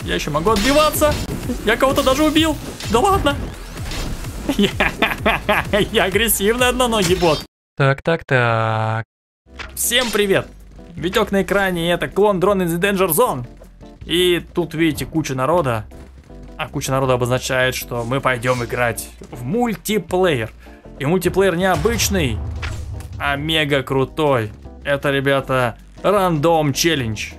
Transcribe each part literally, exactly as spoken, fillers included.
Я еще могу отбиваться. Я кого-то даже убил. Да ладно. Я агрессивный одноногий бот. Так, так, так. Всем привет. Витек на экране, это клон Drone in the Danger Zone. И тут видите куча народа. А куча народа обозначает, что мы пойдем играть в мультиплеер. И мультиплеер необычный, а мега крутой. Это, ребята, рандом челлендж.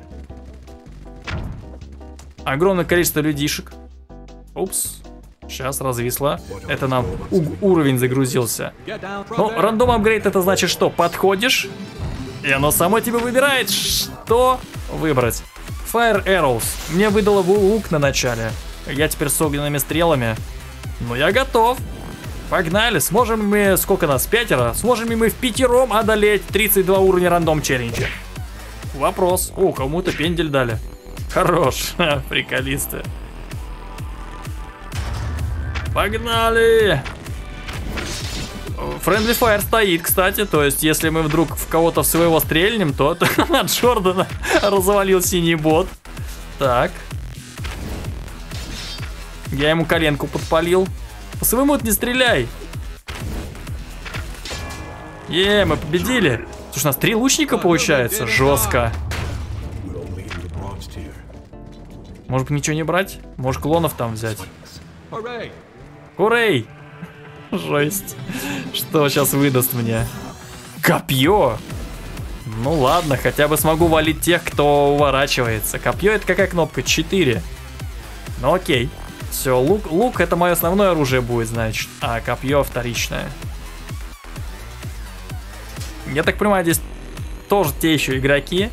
Огромное количество людишек. Упс. Сейчас развисло. Это нам уровень загрузился. Ну, рандом апгрейд это значит что? Подходишь, и оно само тебе выбирает, что выбрать. Fire Arrows. Мне выдало лук на начале. Я теперь с огненными стрелами. Ну, я готов. Погнали. Сможем мы, сколько нас, пятеро? Сможем ли мы в пятером одолеть тридцать два уровня рандом челленджа? Вопрос. О, кому-то пендель дали. Хорош. Приколисты. Погнали! Friendly Fire стоит, кстати. То есть, если мы вдруг в кого-то в своего стрельнем, то от Джордана развалил синий бот. Так. Я ему коленку подпалил. По своему не стреляй. Е, мы победили. Слушай, у нас три лучника получается. Жестко. Может быть, ничего не брать? Может, клонов там взять? Хурей! Жесть. Что сейчас выдаст мне? Копье! Ну ладно, хотя бы смогу валить тех, кто уворачивается. Копье это какая кнопка? четыре. Ну окей. Все, лук, лук это мое основное оружие будет, значит. А копье вторичное. Я так понимаю, здесь тоже те еще игроки.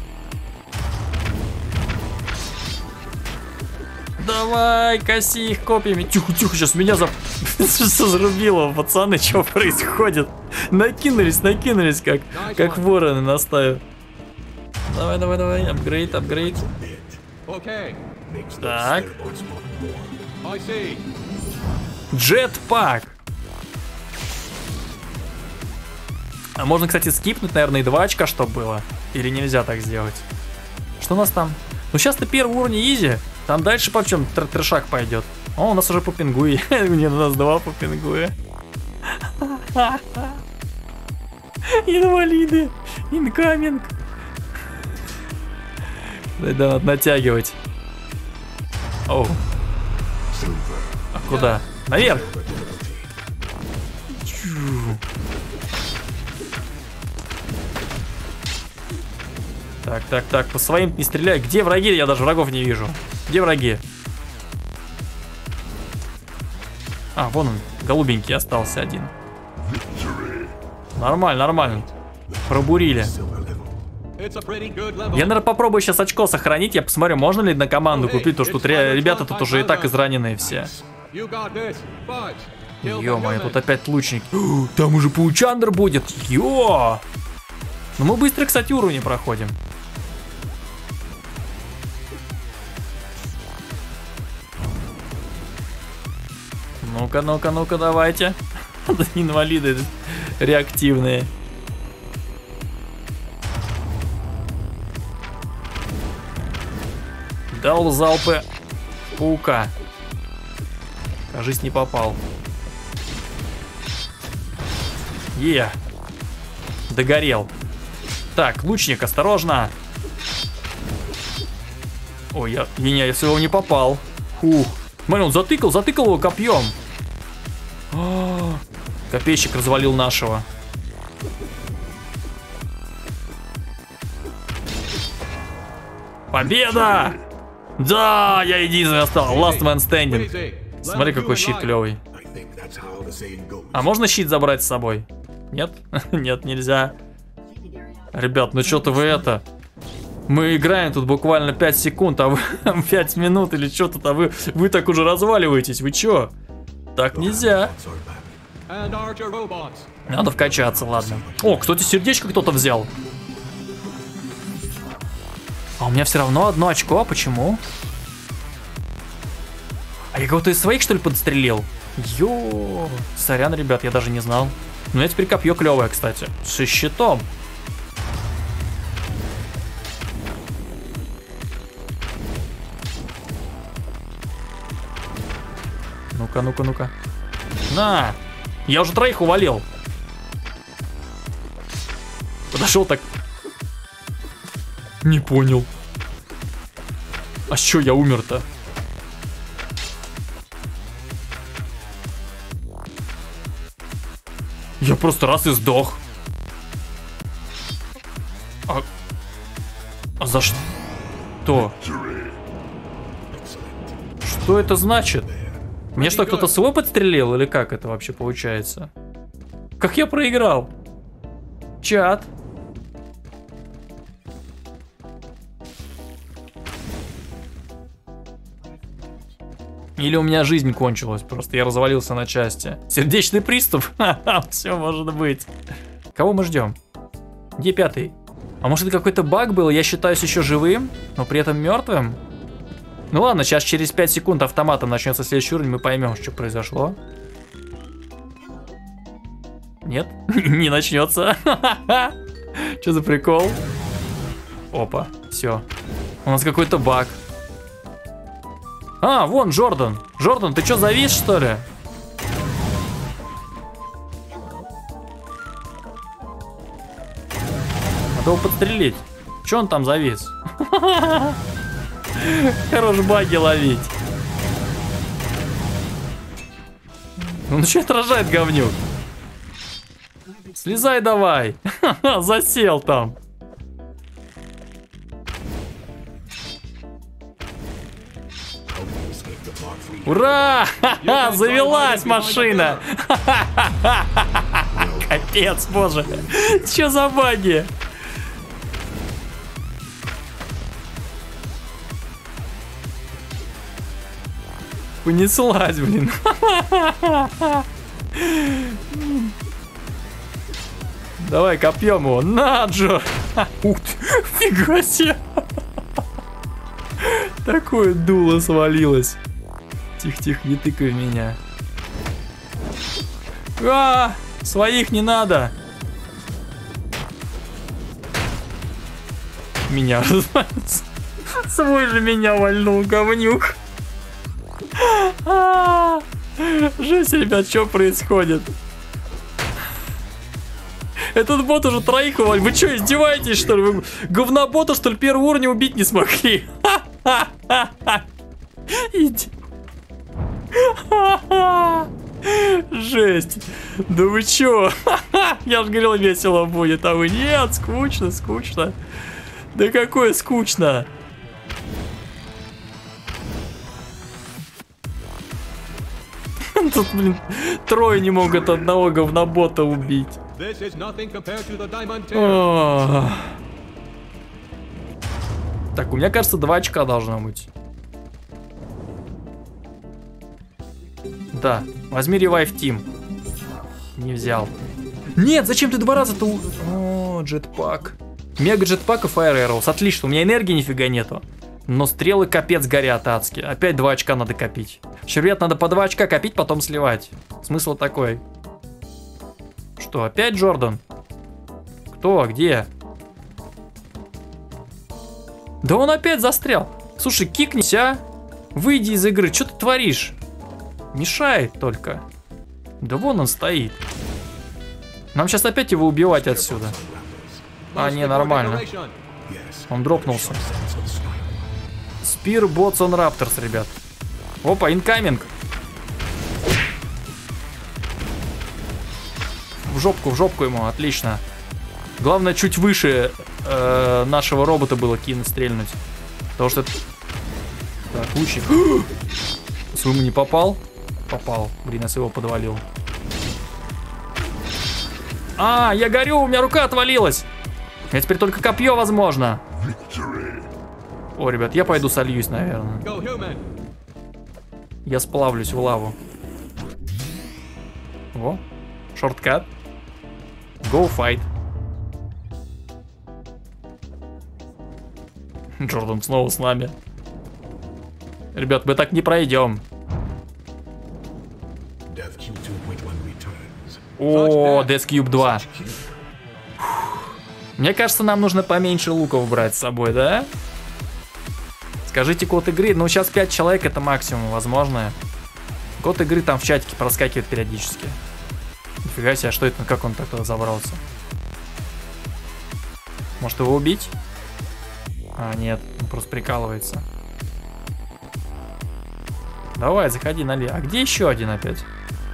Давай, коси их копьями. Тихо, тихо, сейчас меня за... зарубило, пацаны, что происходит? Накинулись, накинулись, как, как вороны на стаю. Давай, давай, давай, апгрейд, апгрейд. Так. Джетпак. А можно, кстати, скипнуть, наверное, и два очка, чтобы было. Или нельзя так сделать? Что у нас там? Ну, сейчас-то первый уровень изи. Там дальше по чем тр трешак пойдет. О, у нас уже по пингуе. Мне у нас два по пингуе. Инвалиды. Инкаминг. Да, надо натягивать. Оу. А куда? Наверх. Так, так, так, по своим не стреляй. Где враги? Я даже врагов не вижу. Где враги? А, вон он, голубенький остался один. Нормально, нормально. Пробурили. Я, наверное, попробую сейчас очко сохранить. Я посмотрю, можно ли на команду купить, то что тут ребята тут уже и так израненные все. Ё-моё, тут опять лучник. Там уже паучандр будет. Ё! Ну мы быстро, кстати, уровни проходим. Ну-ка, ну-ка, ну-ка, давайте. Инвалиды реактивные. Дал залпы паука. Кажись, не попал. Е. Догорел. Так, лучник, осторожно. Ой, я, не, не, я своего не попал. Фух. Смотри, он затыкал, затыкал его копьем. О, копейщик развалил нашего. Победа! Да, я единственный остался. Last man standing. Смотри, какой щит клевый. А можно щит забрать с собой? Нет? Нет, нельзя. Ребят, ну что-то вы это... Мы играем тут буквально пять секунд, а вы пять минут или что-то, а вы, вы так уже разваливаетесь. Вы чё? Так нельзя. Надо вкачаться, ладно. О, кстати, сердечко кто-то взял. А у меня все равно одно очко, почему? А я кого-то из своих, что ли, подстрелил? Йо, сорян, ребят, я даже не знал. Но у меня теперь копье клевое, кстати. Со щитом. Ну-ка, ну-ка, ну-ка. На! Я уже троих увалил. Подошел так. Не понял. А с чё я умер-то? Я просто раз и сдох. А, а за что? Что это значит? Мне что, кто-то свой подстрелил? Или как это вообще получается? Как я проиграл? Чат. Или у меня жизнь кончилась, просто я развалился на части. Сердечный приступ? Ха-ха, все может быть. Кого мы ждем? Где пятый? А может это какой-то баг был, я считаюсь еще живым, но при этом мертвым? Ну ладно, сейчас через пять секунд автоматом начнется следующий уровень, мы поймем, что произошло. Нет, не начнется. Что за прикол? Опа, все. У нас какой-то баг. А, вон Джордан. Джордан, ты что, завис, что ли? Надо его подстрелить. Че он там завис? Хорош баги ловить. Он начинает рожать, говнюк. Слезай давай. Засел там. Ура! Ха-ха! Завелась машина! Капец, боже! Че за баги? Понеслась, блин. Давай копьем его. На, Джо! Ух ты! Фига себе! Такое дуло свалилось. Тихо-тихо, не тыкай в меня. А, своих не надо. Меня свой же меня вальнул, говнюк. А, жесть, ребят, что происходит? Этот бот уже троих увалил. Вы что, издеваетесь, что ли? Вы говнобота, что ли, первый уровень убить не смогли? Иди. Жесть. Да вы чё? Я же говорил, весело будет, а вы нет, скучно, скучно. Да какое скучно. Тут, блин, трое не могут одного говнобота убить. О. Так, у меня, кажется, два очка должно быть. Да, возьми ревайв Тим. Не взял. Нет, зачем ты два раза-то... У... О, джетпак. Мега джетпак и Fire Arrows. Отлично, у меня энергии нифига нету. Но стрелы капец горят адски. Опять два очка надо копить. Ребят, надо по два очка копить, потом сливать. Смысл такой. Что, опять Джордан? Кто? Где? Да он опять застрял. Слушай, кикнись, а? Выйди из игры. Что ты творишь? Мешает только. Да вон он стоит. Нам сейчас опять его убивать отсюда. А, не, нормально. Он дропнулся. Spear Bots on Raptors, ребят. Опа, инкаминг. В жопку, в жопку ему, отлично. Главное, чуть выше э, нашего робота было кинуть, стрельнуть. Потому что... Так, лучик. Своему не попал? Попал. Блин, я своего подвалил. А, я горю, у меня рука отвалилась. У меня теперь только копье возможно. О, ребят, я пойду сольюсь, наверное. Я сплавлюсь в лаву. О, шорткат. Go fight. Джордан снова с нами. Ребят, мы так не пройдем. О, Death Cube два. Мне кажется, нам нужно поменьше луков брать с собой, да? Скажите код игры. Ну, сейчас пять человек, это максимум возможное. Код игры там в чатике проскакивает периодически. Нифига себе, а что это, как он так туда забрался? Может его убить? А, нет, он просто прикалывается. Давай, заходи, налей. А где еще один опять?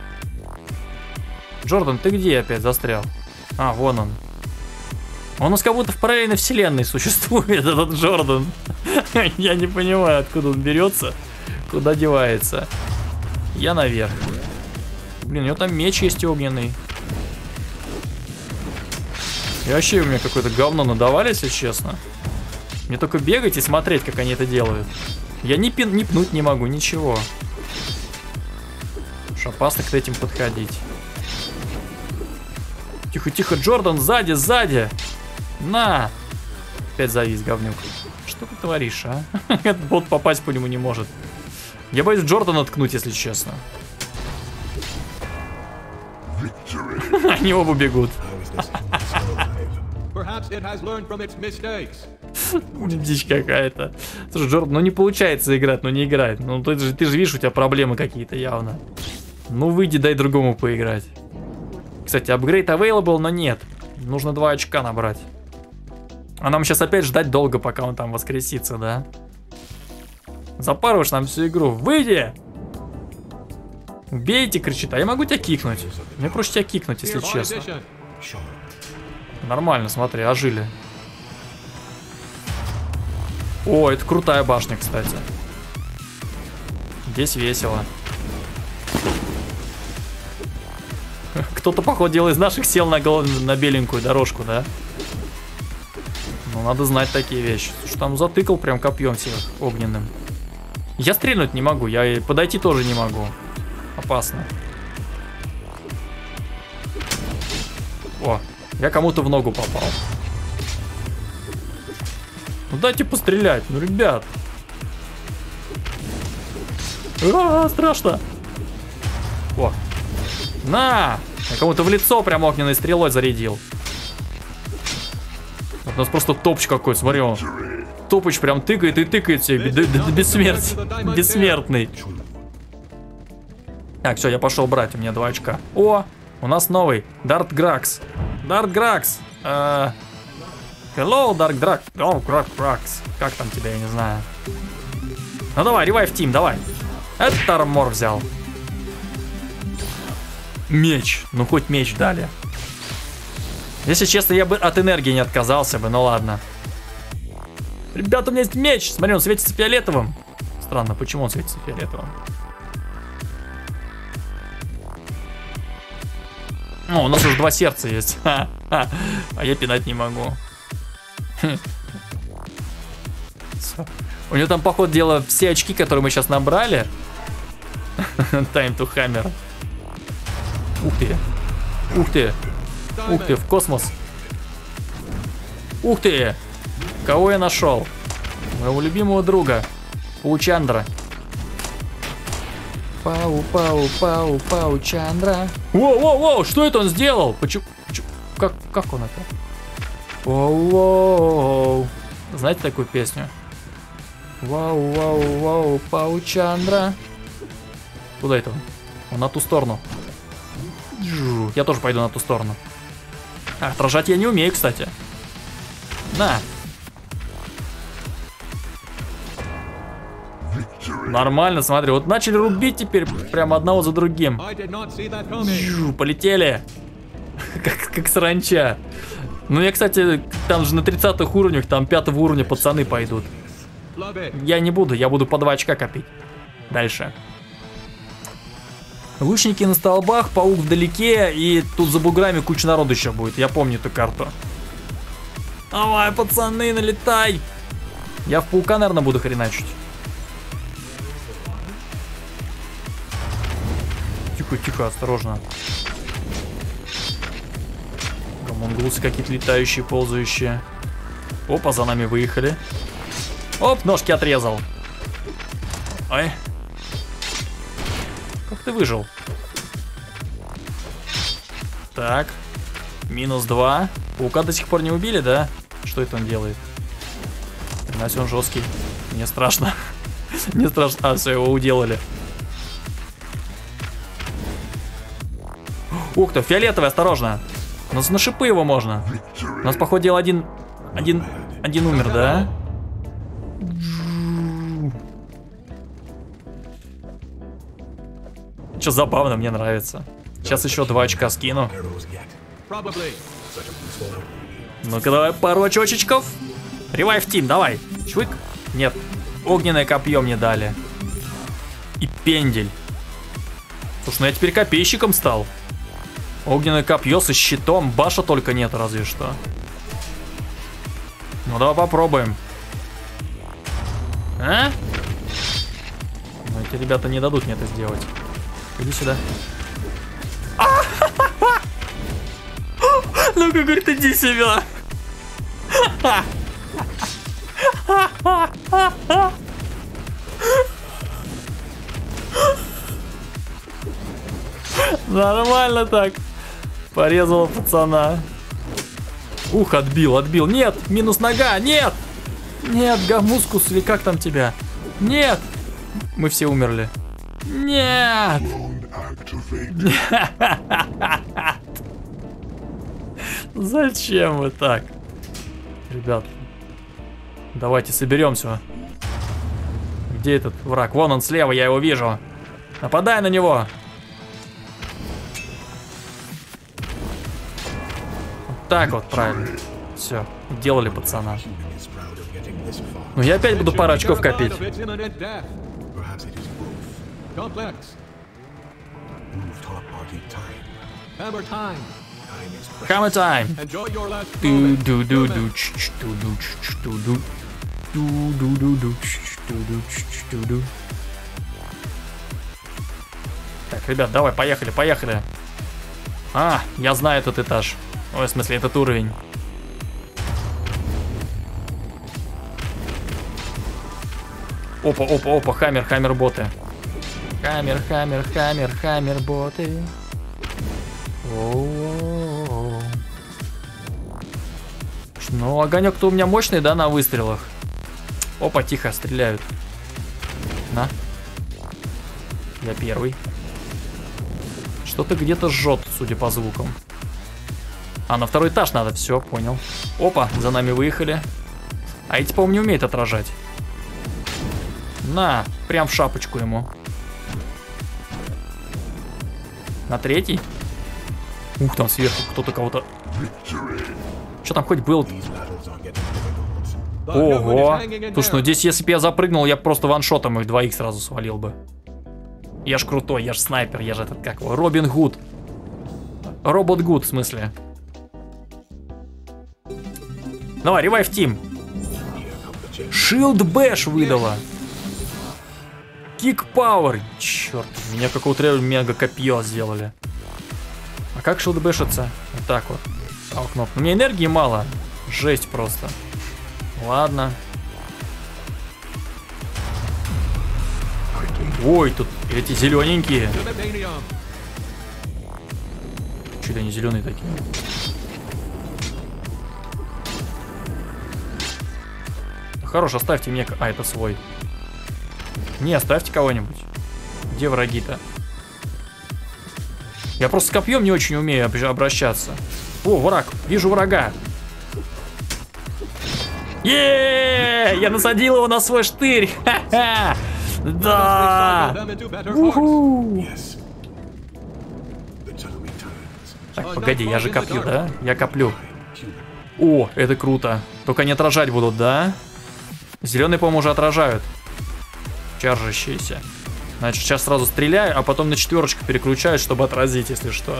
Джордан, ты где опять застрял? А, вон он. Он у нас как будто в параллельной вселенной существует, этот Джордан. Я не понимаю, откуда он берется, куда девается. Я наверх. Блин, у него там меч есть огненный. И вообще у меня какое-то говно надавали, если честно. Мне только бегать и смотреть, как они это делают. Я ни, пин, ни пнуть не могу, ничего. Уж опасно к этим подходить. Тихо-тихо, Джордан, сзади, сзади. На! Опять завис, говнюк. Что ты творишь, а? Этот бот попасть по нему не может. Я боюсь Джордана ткнуть, если честно. Они оба бегут. Дичь какая-то. Слушай, Джордан, ну не получается играть, ну не играть. Ну ты же, ты же видишь, у тебя проблемы какие-то явно. Ну выйди, дай другому поиграть. Кстати, апгрейд available, но нет. Нужно два очка набрать. А нам сейчас опять ждать долго, пока он там воскресится, да? Запарываешь нам всю игру. Выйди! Убейте, кричит. А я могу тебя кикнуть. Мне проще тебя кикнуть, если честно. Нормально, смотри, ожили. О, это крутая башня, кстати. Здесь весело. Кто-то, походу, дела из наших сел на, гол... на беленькую дорожку, да? Ну, надо знать такие вещи. Слушай, там затыкал прям копьем всех огненным. Я стрельнуть не могу, я и подойти тоже не могу. Опасно. О, я кому-то в ногу попал. Ну дайте пострелять, ну ребят. А, страшно. О, на! Я кому-то в лицо прям огненной стрелой зарядил. Вот у нас просто топч какой, смотри, он. Топыч прям тыкает и тыкает себе. Бессмертный. Бессмертный. Так, все, я пошел брать, у меня два очка. О, у нас новый. Дарт Гракс. Дарт Гракс. Uh, hello, Дарт Гракс. Oh, Гракс. Как там тебя, я не знаю. Ну давай, ревайв тим, давай. Это армор взял. Меч. Ну хоть меч дали. Если честно, я бы от энергии не отказался бы, ну ладно. Ребята, у меня есть меч. Смотри, он светится фиолетовым. Странно, почему он светится фиолетовым? О, у нас уже два сердца есть. А я пинать не могу. У него там, походу, дело все очки, которые мы сейчас набрали. Time to hammer. Ух ты. Ух ты. Ух ты, в космос. Ух ты. Кого я нашел? Моего любимого друга. Паучандра. Пау, пау, пау, паучандра. Воу, воу, воу, что это он сделал? Почему? Как, как он это? Воу, воу. Знаете такую песню? Вау, вау, вау, паучандра. Куда это он? Он на ту сторону. Я тоже пойду на ту сторону. А, отражать я не умею, кстати. На. Нормально, смотри, вот начали рубить теперь прямо одного за другим. Жу, полетели. как, как саранча. Ну я, кстати, там же на тридцатых уровнях, там пятого уровня пацаны пойдут. Я не буду, я буду по два очка копить. Дальше. Лучники на столбах, паук вдалеке, и тут за буграми куча народу еще будет. Я помню эту карту. Давай, пацаны, налетай. Я в паука, наверное, буду хреначить. Тихо, тихо, осторожно. Гомунгулсы какие-то летающие, ползающие. Опа, за нами выехали. Оп, ножки отрезал. Ой. Как ты выжил? Так. Минус два. Паука до сих пор не убили, да? Что это он делает? Иначе он жесткий. Мне страшно. Мне страшно. А, все, его уделали. Ух ты, фиолетовый, осторожно. У нас на шипы его можно. У нас, походу, дела один... Один... Один умер, да? Что забавно, мне нравится. Сейчас еще два очка скину. Ну-ка, давай пару очочечков. Ревайв тим, давай. Чвык. Нет. Огненное копье мне дали. И пендель. Слушай, ну я теперь копейщиком стал. Огненное копье со щитом. Баша только нет, разве что. Ну давай попробуем. А? Ну эти ребята не дадут мне это сделать. Иди сюда. Ну-ка, говорит, иди сюда. Нормально так. Порезала пацана. Ух, отбил, отбил. Нет, минус нога, нет. Нет, гамускус или как там тебя? Нет. Мы все умерли. Нет. Зачем вы так? Ребят, давайте соберемся. Где этот враг? Вон он слева, я его вижу. Нападай на него. Вот так вот, правильно. Все, делали пацана. Ну я опять буду пару очков копить. Hammer time. Так, ребят, давай, поехали, поехали. А, я знаю этот этаж. Ой, в смысле, этот уровень. Опа, опа, опа, хаммер, хаммер боты. Хаммер, хаммер, хаммер, хаммер боты. О-о-о-о. Ну, огонек-то у меня мощный, да, на выстрелах. Опа, тихо, стреляют. На. Я первый. Что-то где-то жжет, судя по звукам. А, на второй этаж надо, все, понял. Опа, за нами выехали. А эти, по-моему, не умеют отражать. На, прям в шапочку ему. На третий. Ух, там сверху кто-то кого-то... Что там хоть был? Ого. Слушай, ну здесь, если бы я запрыгнул, я просто ваншотом их двоих сразу свалил бы. Я ж крутой, я ж снайпер, я же этот, как его, Робин Гуд. Робот Гуд, в смысле. Давай, ревайв тим. Шилд бэш выдала. Кик пауэр. Черт, меня какого-то мега копье сделали. А как шилд бэшится? Вот так вот. А, кнопка. У меня энергии мало. Жесть просто. Ладно. Ой, тут эти зелененькие. Чуть они зеленые такие. Хорош, оставьте мне... А, это свой. Не, оставьте кого-нибудь. Где враги-то? Я просто с копьем не очень умею обращаться. О, враг, вижу врага. Еее, я насадил его на свой штырь. Ха-ха. Да. Уху. Так, погоди, я же коплю, да? Я коплю. О, это круто. Только не отражать будут, да? Зеленые, по-моему, уже отражают. Чаржащиеся. Значит, сейчас сразу стреляю, а потом на четверочку переключаю, чтобы отразить, если что.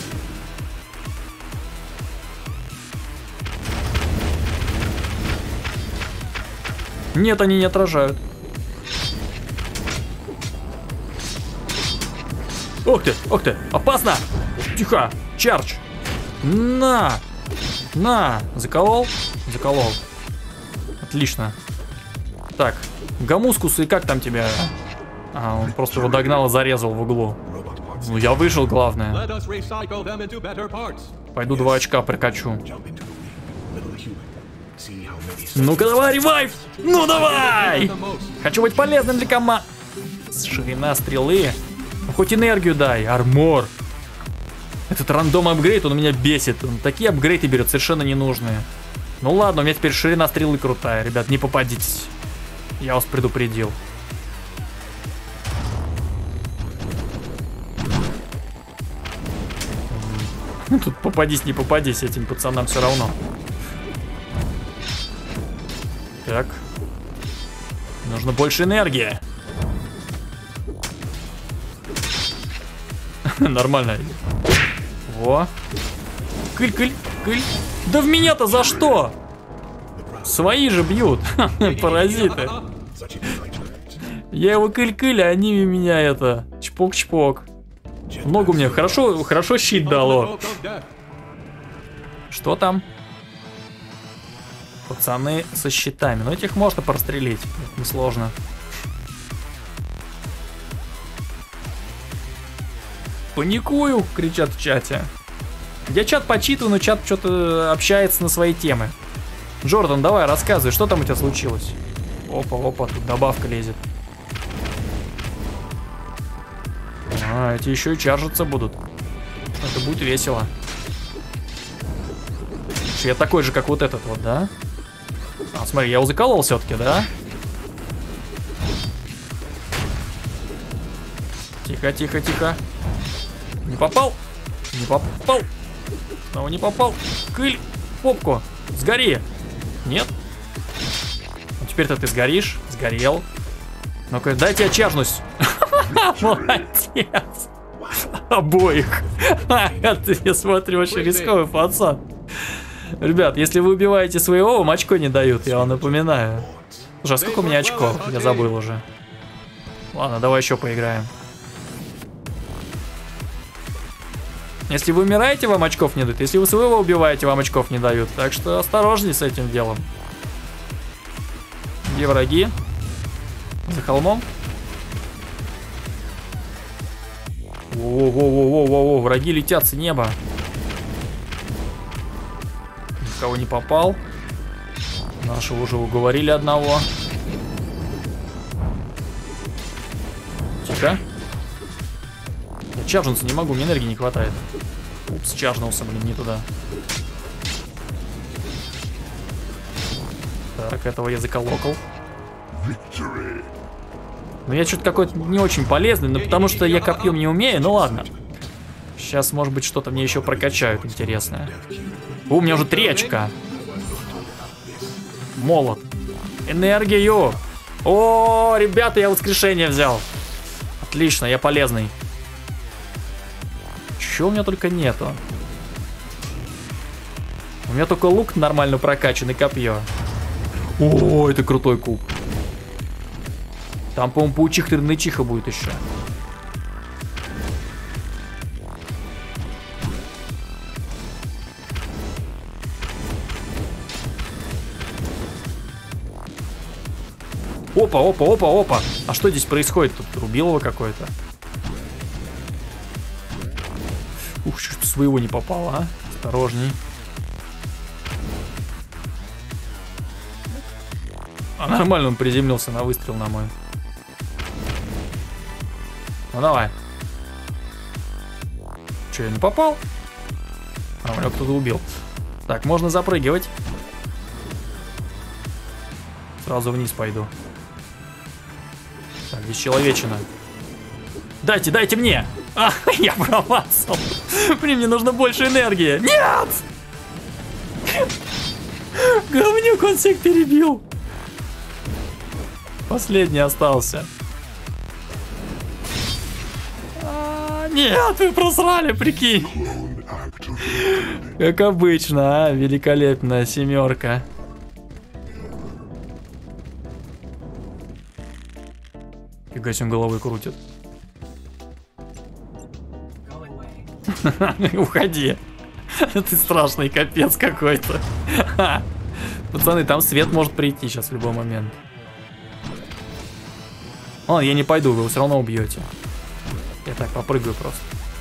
Нет, они не отражают. Ух ты, ух ты, опасно! Тихо, чардж. На! На! Заколол? Заколол. Отлично. Так, гамускус, и как там тебя? А, он просто его догнал и зарезал в углу. Ну, я выжил, главное. Пойду два очка прокачу. Ну-ка давай, ревайв! Ну давай! Хочу быть полезным для команды. Ширина стрелы. Ну, хоть энергию дай, армор. Этот рандом апгрейд, он меня бесит. Он такие апгрейды берет, совершенно ненужные. Ну ладно, у меня теперь ширина стрелы крутая. Ребят, не попадитесь. Я вас предупредил. Тут попадись, не попадись, этим пацанам все равно. Так. Нужно больше энергии. Нормально. Во. Кыль, кыль, кыль. Да в меня-то за что? Свои же бьют. Паразиты. Я его кыль-кыль, а они меня это... Чпок-чпок. Ногу мне хорошо, хорошо щит дало. Что там? Пацаны со щитами. Но этих можно прострелить. Это несложно. Паникую, кричат в чате. Я чат почитываю, но чат что-то общается на свои темы. Джордан, давай, рассказывай, что там у тебя случилось? Опа, опа, тут добавка лезет. А, эти еще и чаржиться будут. Это будет весело. Я такой же, как вот этот вот, да? А, смотри, я его заколол все-таки, да? Тихо, тихо, тихо. Не попал. Не попал. Снова не попал. Кыль. Попку. Сгори. Нет? Ну, теперь-то ты сгоришь. Сгорел. Ну-ка, дайте я чаржнусь. Молодец. Обоих. Я смотрю, очень рисковый пацан. Ребят, если вы убиваете своего, вам очко не дают, я вам напоминаю. Слушай, а сколько у меня очков? Я забыл уже. Ладно, давай еще поиграем. Если вы умираете, вам очков не дают. Если вы своего убиваете, вам очков не дают. Так что осторожней с этим делом. Где враги? За холмом? Во-во-во-во-во-во, враги летят с неба. Никого не попал. Нашего уже уговорили одного. Тихо. Я чаржнуться не могу, мне энергии не хватает. Упс, чаржнулся, блин, не туда. Так, этого я заколокал. Ну я что-то какой-то не очень полезный, но потому что я копьем не умею, ну ладно. Сейчас, может быть, что-то мне еще прокачают интересное. О, у меня уже три очка. Молот. Энергию. О, ребята, я воскрешение взял. Отлично, я полезный. Чего у меня только нету? У меня только лук нормально прокачан и копье. О, это крутой куб. Там, по-моему, паучиха-тырнычиха будет еще. Опа, опа, опа, опа. А что здесь происходит? Тут рубилово какое-то. Ух, что-то своего не попало, а? Осторожней. А нормально он приземлился на выстрел на мой. Ну давай. Че, я не попал? А, меня кто-то убил. Так, можно запрыгивать. Сразу вниз пойду. Так, здесь человечина. Дайте, дайте мне! А, я промазал. Блин, мне нужно больше энергии. Нет! Говнюк, он всех перебил. Последний остался. А, нет, вы просрали, прикинь. Как обычно, а? Великолепная семерка. Фига себе, он головой крутит. Уходи. Ты страшный капец какой-то. Пацаны, там свет может прийти сейчас в любой момент. О, я не пойду, вы его все равно убьете. Я так попрыгаю просто.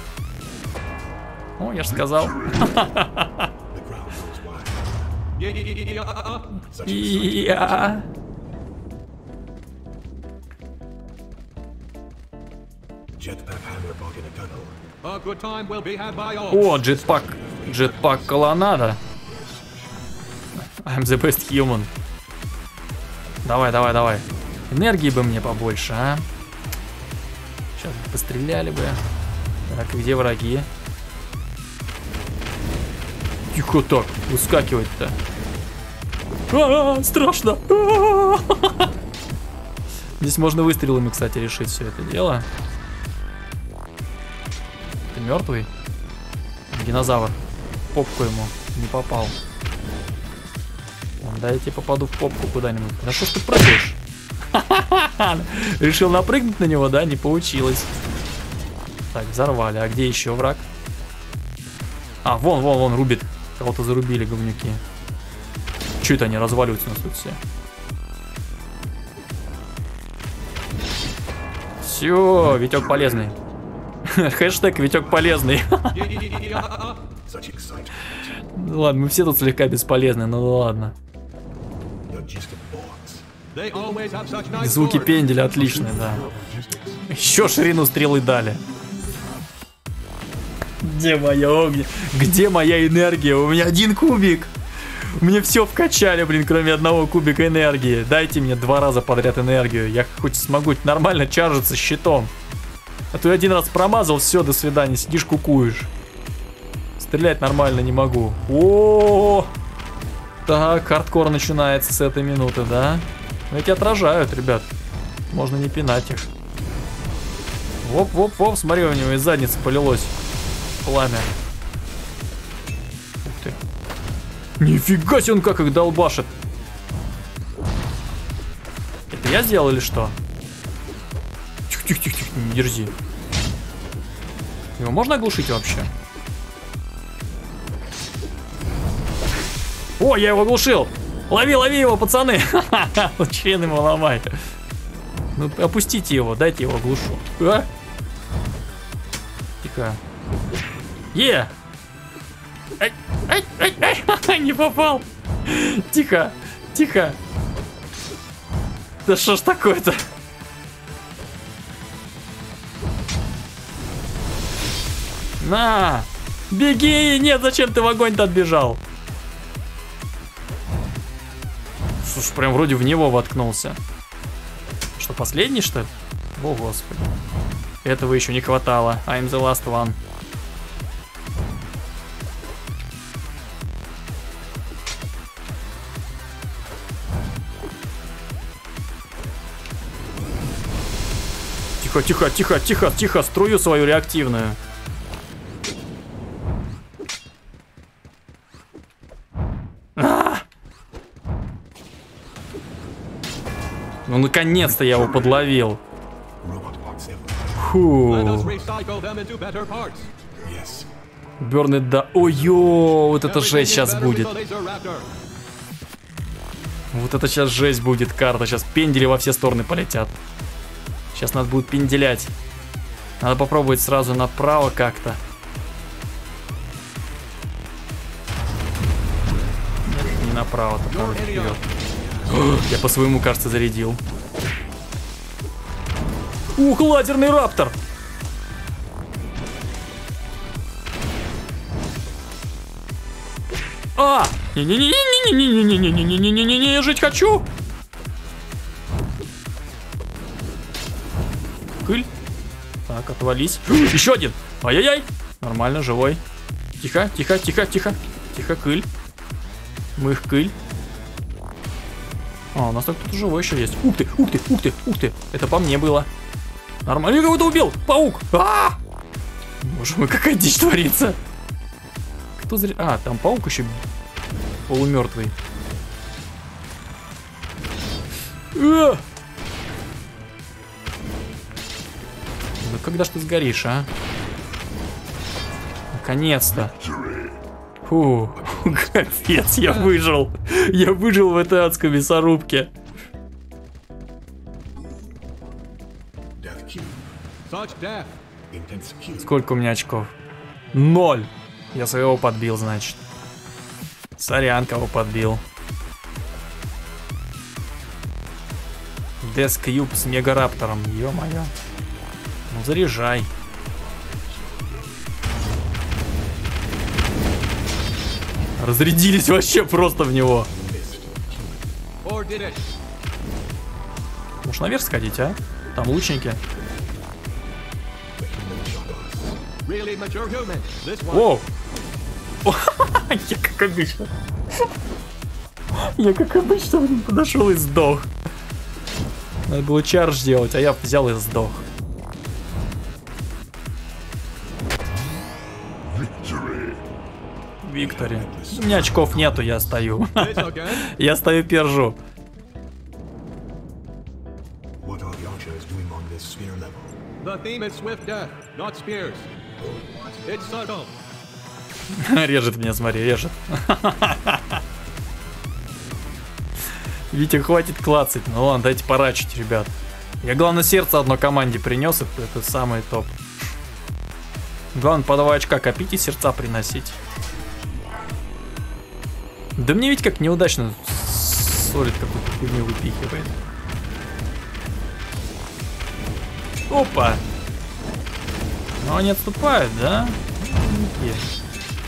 О, я же сказал. О, джетпак. Джетпак колоннада. I'm the best human. Давай, давай, давай. Энергии бы мне побольше, а? Сейчас бы постреляли бы. Так, где враги? Тихо так, выскакивать-то. А-а-а, страшно. А-а-а. Здесь можно выстрелами, кстати, решить все это дело. Ты мертвый? Динозавр. Попку ему не попал. Да я тебе попаду в попку куда-нибудь. Да что ж ты прыгаешь? Решил напрыгнуть на него, да? Не получилось. Так, взорвали. А где еще враг? А, вон, вон, вон, рубит. Кого-то зарубили, говнюки. Че это они разваливаются у нас тут все? Все, Витек полезный. Хэштег Витек полезный. Ладно, мы все тут слегка бесполезны, ну ладно. Звуки пенделя отличные, да. Еще ширину стрелы дали. Где моя огня? Где моя энергия? У меня один кубик. Мне все вкачали, блин, кроме одного кубика энергии. Дайте мне два раза подряд энергию. Я хоть смогу нормально чаржиться щитом. А то я один раз промазал, все, до свидания. Сидишь, кукуешь. Стрелять нормально не могу. О, так, хардкор начинается с этой минуты, да? Но эти отражают, ребят. Можно не пинать их. Воп-воп-воп, смотри, у него из задницы полилось пламя. Ух ты. Нифига себе, он как их долбашит. Это я сделал или что? Тихо-тихо-тихо, не дерзи. Его можно оглушить вообще? О, я его оглушил! Лови, лови его, пацаны! Ха-ха-ха, член ему ломай. Ну, опустите его, дайте его оглушу. А? Тихо. Е! Ай, ай, ай, ай, не попал! Тихо, тихо. Да что ж такое-то? На! Беги! Нет, зачем ты в огонь-то отбежал? Слушай, прям вроде в него воткнулся. Что, последний, что ли? О, господи. Этого еще не хватало. I'm the last one. Тихо, тихо, тихо, тихо, тихо, струю свою реактивную. А! Ну, наконец-то я его подловил. Фу. Бёрнет, да. Ой-ё, вот это жесть сейчас будет. Вот это сейчас жесть будет, карта. Сейчас пендели во все стороны полетят. Сейчас надо будет пенделять. Надо попробовать сразу направо как-то. Нет, не направо, только вот вперед. Я по своему, кажется, зарядил. Ух, лазерный раптор! А! Не-не-не-не-не-не-не-не-не-не-не-не-не-не, жить хочу! Кыль. Так, отвались. Еще один! Ай-яй-яй! Нормально, живой. Тихо, тихо, тихо, тихо. Тихо, кыль. Мы их кыль. А, у нас так тут живой еще есть. Ух ты, ух ты, ух ты, ух ты. Это по мне было. Нормально, я кого-то убил. Паук. А-а-а! Боже мой, какая дичь творится. Кто зря... А, там паук еще полумертвый. А! Ну когда ж ты сгоришь, а? Наконец-то. Фу, капец, я выжил. Я выжил в этой адской мясорубке. Сколько у меня очков? Ноль. Я своего подбил, значит. Сорян, кого подбил. Death Cube с мегараптором. Ё-моё. Ну заряжай. Разрядились вообще просто в него. Может наверх сходить, а? Там лучники. Воу! Я как обычно. Я как обычно блин, подошел и сдох. Надо было чардж делать, а я взял и сдох. Виктори. У меня очков нету, я стою. Я стою пержу. Режет меня, смотри, режет. Витя, хватит клацать. Ну ладно, дайте порачить, ребят. Я, главное, сердце одной команде принес, это, это самый топ. Главное, по два очка копить и сердца приносить. Да мне ведь как неудачно солид какую-то фигню выпихивает. Опа! Ну они отступают, да? Есть.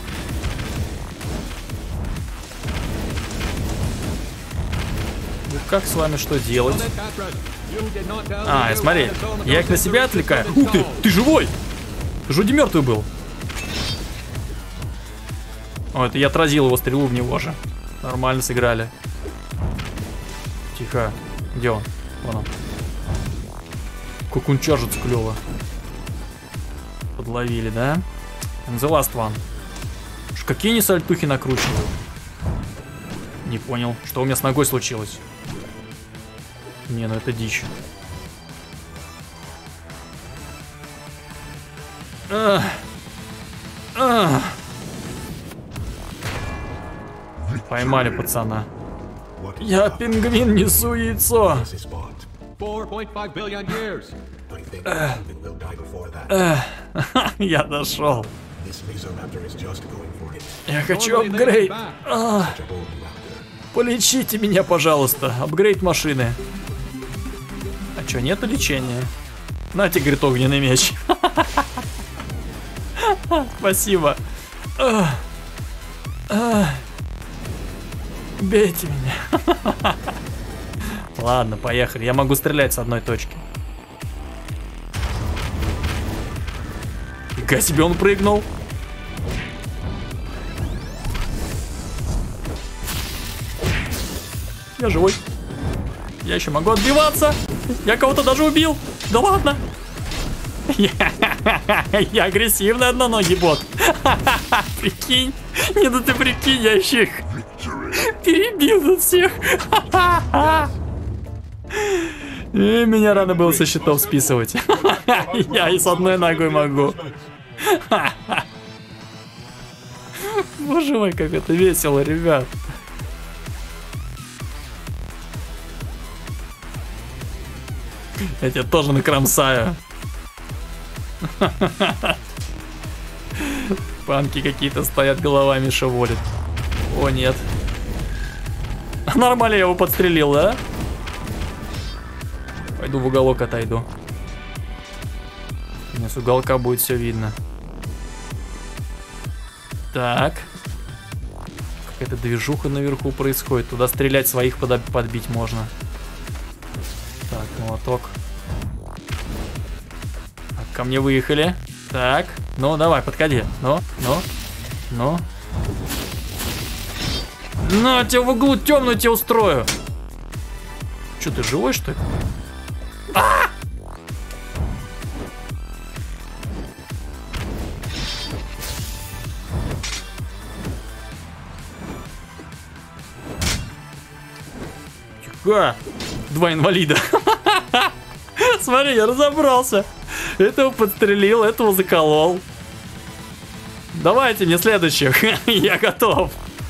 Ну как с вами что делать? А, смотри, я их на себя отвлекаю. Ух ты, ты живой! Ты же вроде мертвый был. О, это я отразил его стрелу в него же. Нормально сыграли. Тихо. Где он? Вон он. Как он чаржится клево. Подловили, да? The last one. Ш, какие они сальтухи накручивают? Не понял, что у меня с ногой случилось. Не, ну это дичь. Ах. Ах. Поймали пацана. Я пингвин, несу яйцо. Я дошел. Я хочу апгрейд. А, полечите меня, пожалуйста. Апгрейд машины. А чё, нету лечения? На тебе, говорит, огненный меч. Спасибо. Бейте меня. Ладно, поехали. Я могу стрелять с одной точки. Фига себе, он прыгнул. Я живой. Я еще могу отбиваться. Я кого-то даже убил. Да ладно. Я, я агрессивный одноногий бот. Прикинь. Не, ну ты прикинь, я еще их перебил тут всех. И меня рано было со счетов списывать. Я и с одной ногой могу. Боже мой, как это весело, ребят. Я тебя тоже накромсаю. Панки какие-то стоят, головами шевелят. О, нет. Нормально я его подстрелил, да? Пойду в уголок отойду. У меня с уголка будет все видно. Так. Какая-то движуха наверху происходит. Туда стрелять своих подбить можно. Так, молоток. Так, ко мне выехали. Так, ну давай, подходи. Ну, ну, ну. На, тебя в углу темную тебе устрою. Че, ты живой, что ли? А! Тихо. Два инвалида. Смотри, я разобрался. Этого подстрелил, этого заколол. Давайте мне следующих. Я готов.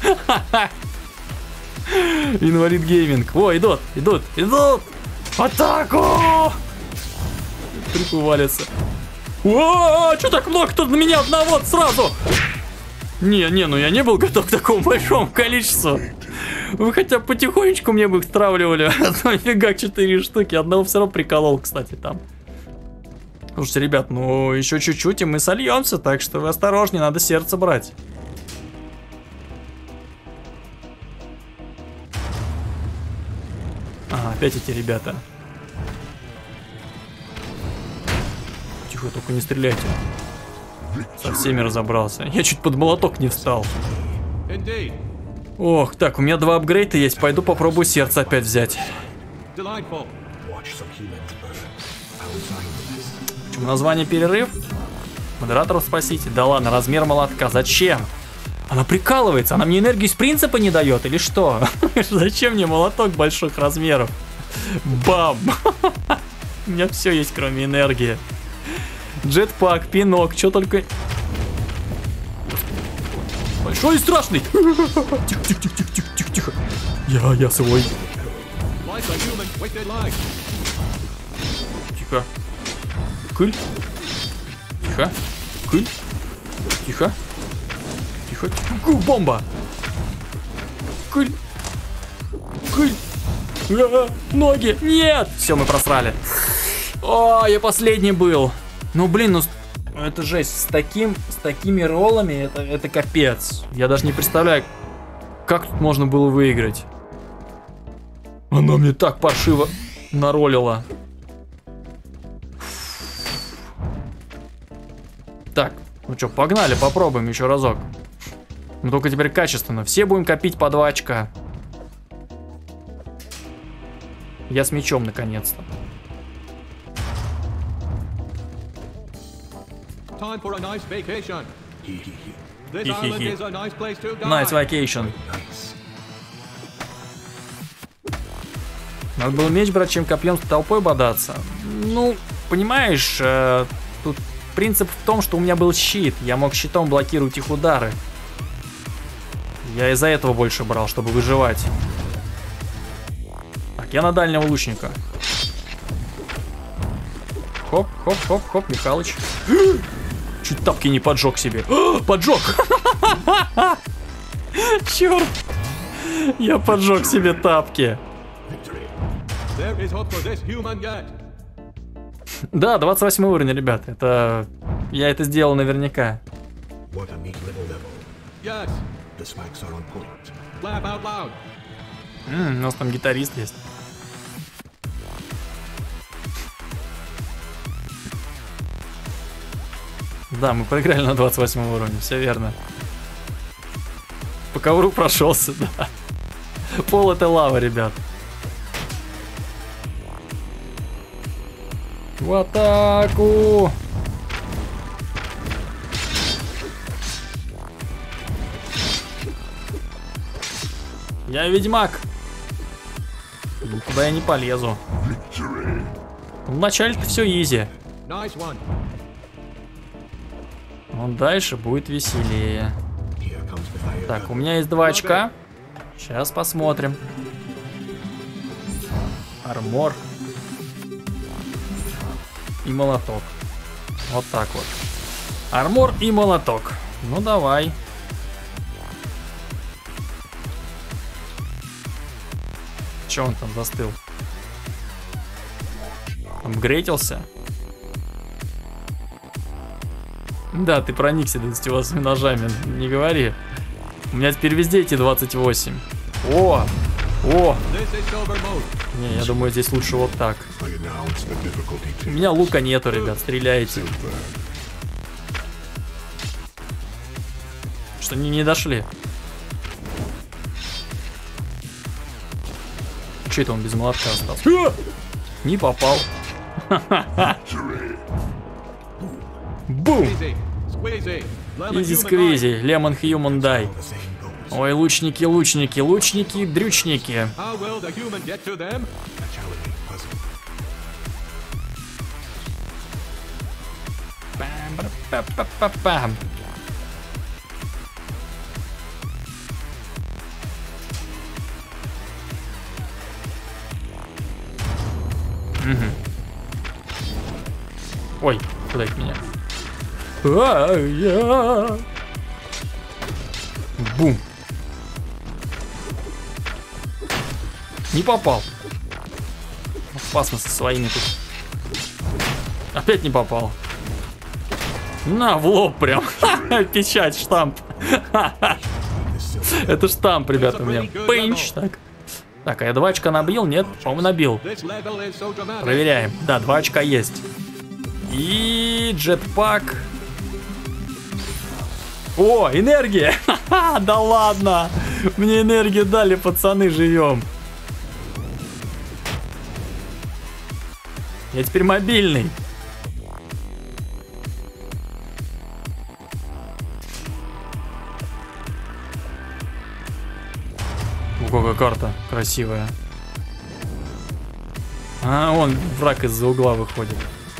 Инвалид гейминг. О, идут, идут, идут. Атаку! Трипы валятся. О, что так много? Тут на меня одного сразу. Не, не, ну я не был готов к такому большому количеству. Вы хотя бы потихонечку мне бы их стравливали. Нафига четыре штуки. Одного все равно приколол, кстати, там. Слушайте, ребят, ну еще чуть-чуть и мы сольемся, так что вы осторожнее, надо сердце брать. Ага, опять эти ребята. Тихо, только не стреляйте. Со всеми разобрался. Я чуть под молоток не встал. Ох, так, у меня два апгрейда есть, пойду попробую сердце опять взять. Почему название перерыв? Модераторов спросите. Да ладно, размер молотка. Зачем? Она прикалывается. Она мне энергию из принципа не дает или что? Зачем мне молоток больших размеров? Бам! У меня все есть, кроме энергии. Джетпак, пинок, что только... Большой и страшный! Тихо, тихо, тихо, тихо, тихо, тихо. Я, я свой. Тихо. Кыль. Тихо. Кыль. Тихо. Тихо. Тихо. Бомба. Кыль. Кыль. А, ноги. Нет. Все, мы просрали. О, я последний был. Ну, блин, ну... Это жесть. С таким, с такими роллами это, это капец. Я даже не представляю, как тут можно было выиграть. Она мне так паршиво наролила. Так, ну что, погнали, попробуем еще разок. Но только теперь качественно. Все будем копить по два очка. Я с мечом наконец-то. Time for a nice vacation. This Хи-хи-хи. island is a nice place to die. Nice vacation. Надо было меч брать, чем копьем с толпой бодаться. Ну, понимаешь, э, тут принцип в том, что у меня был щит. Я мог щитом блокировать их удары. Я из-за этого больше брал, чтобы выживать. Так, я на дальнего лучника. Хоп, хоп, хоп, хоп, Михалыч. Чуть тапки не поджег себе. Поджег! Черт! Я поджег себе тапки. Да, двадцать восьмой уровень, ребят. Это... Я это сделал наверняка. М-м, у нас там гитарист есть. Да, мы проиграли на двадцать восьмом уровне, все верно. По ковру прошелся, да. Пол это лава, ребят. В атаку! Я ведьмак. Никуда я не полезу. Вначале-то все изи. Но дальше будет веселее. Так, у меня есть два очка. Сейчас посмотрим. Армор. И молоток. Вот так вот. Армор и молоток. Ну давай. Че он там застыл? Апгрейдился? Да, ты проникся двадцатью восьмью ножами, не говори. У меня теперь везде эти двадцать восемь. О! О! Не, я думаю, здесь лучше вот так. У меня лука нету, ребят, стреляйте. Что, не, не дошли? Че это он без молотка остался? Не попал. Бум! Изи сквизи, лемон хьюман дай. Ой, лучники, лучники, лучники, дрючники. Пам-пам-пам-пам. Угу. Ой, куда это меня? А-я. Бум. Не попал. Опасно со своими тут. Опять не попал. На, в лоб прям. Печать, штамп. Это штамп, ребята, у меня. Пинч. Так. Так, а я два очка набил? Нет, по-моему, набил. Проверяем. Да, два очка есть. И джетпак. О, энергия! Да ладно! Мне энергию дали, пацаны, живем. Я теперь мобильный. О, какая карта красивая. А, вон враг из-за угла выходит.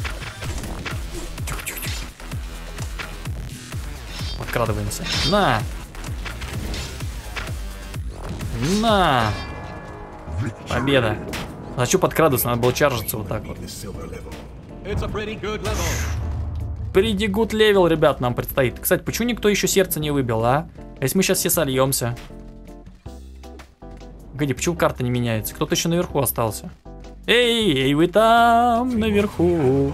Подкрадываемся. На! На! Победа. А что подкрадываться? Надо было чаржиться вот так вот. Pretty good level, ребят, нам предстоит. Кстати, почему никто еще сердце не выбил, а? А если мы сейчас все сольемся? Погоди, почему карта не меняется? Кто-то еще наверху остался. Эй, эй, вы там, наверху.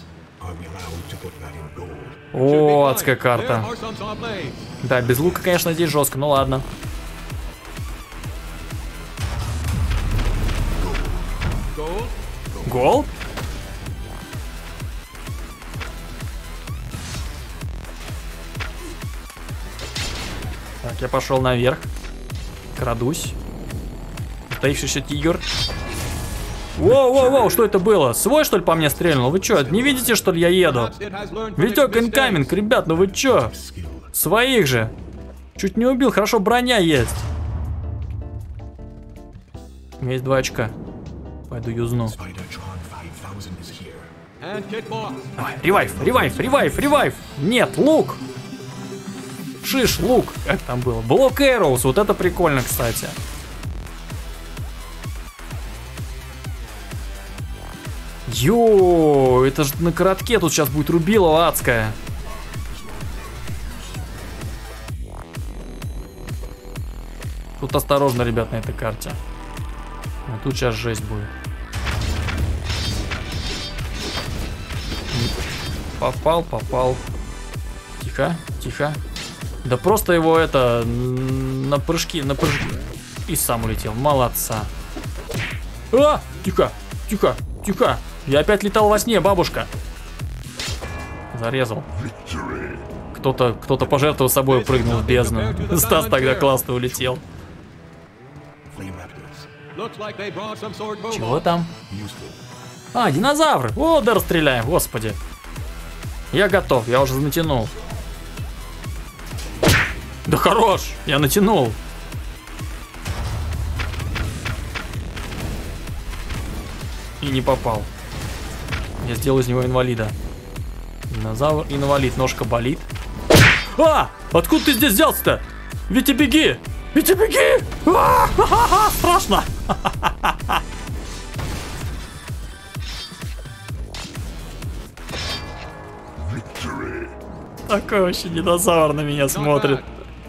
О, адская карта. Да, без лука, конечно, здесь жестко, ну ладно. Гол? Так, я пошел наверх. Крадусь. Таившийся тигр. Воу-воу-воу, что это было? Свой, что ли, по мне стрельнул? Вы что, не видите, что ли, я еду? Витек инкаминг, ребят, ну вы чё? Своих же. Чуть не убил, хорошо, броня есть. У меня есть два очка. Пойду юзну. Давай, ревайв, ревайв, ревайв, ревайв. Нет, лук. Шиш, лук. Как там было? Блок Arrows, вот это прикольно, кстати. Йоу, это же на коротке тут сейчас будет рубилова адская. Тут осторожно, ребят, на этой карте. А тут сейчас жесть будет. Попал, попал. Тихо, тихо. Да просто его это на прыжки, на прыжки. И сам улетел. Молодца. А! Тихо, тихо, тихо. Я опять летал во сне, бабушка. Зарезал. Кто-то кто-то пожертвовал собой, прыгнул в бездну. Стас тогда классно улетел. Чего там? А, динозавры. О, да, расстреляем, господи. Я готов, я уже натянул. Да хорош, я натянул. И не попал. Я сделал из него инвалида. Динозавр, инвалид, ножка болит. А! Откуда ты здесь взялся-то? Витя, беги! Витя, беги! А! Ха-ха-ха! Страшно! Такой вообще динозавр на меня смотрит.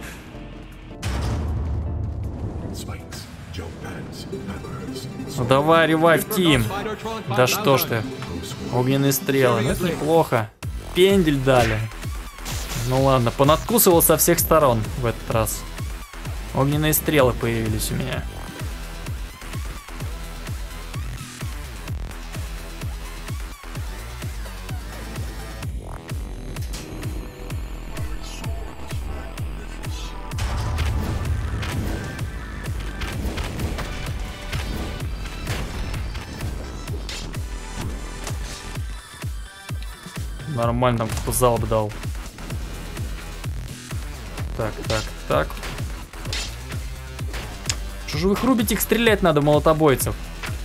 Ну давай, ревайв, Тим. Да что ж ты. Огненные стрелы. Ну это неплохо. Пендель дали. Ну ладно, понадкусывал со всех сторон в этот раз. Огненные стрелы появились у меня. Нормально там кто залп дал. Так, так, так. Что же вы их рубите, их стрелять надо, молотобойцев.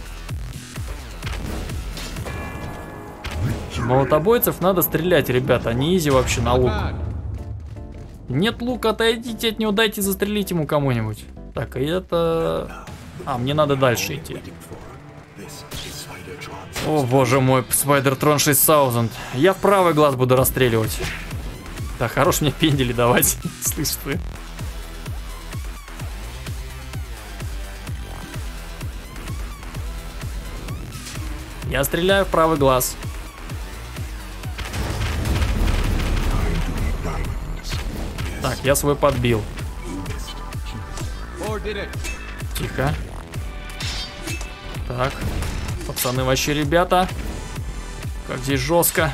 Молотобойцев надо стрелять, ребята, они изи вообще на лук. Нет лука, отойдите от него, дайте застрелить ему кому-нибудь. Так, и это... А, мне надо дальше идти. О боже мой, Спайдертрон шесть тысяч. Я в правый глаз буду расстреливать. Да, хорош мне пендели давать. Слышь ты. Я стреляю в правый глаз. Так, я свой подбил. Тихо. Так. Пацаны, вообще, ребята. Как здесь жестко.